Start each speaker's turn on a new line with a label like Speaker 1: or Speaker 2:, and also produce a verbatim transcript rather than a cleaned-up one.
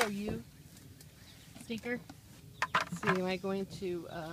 Speaker 1: are you? Stinker? Let's see, am I going to uh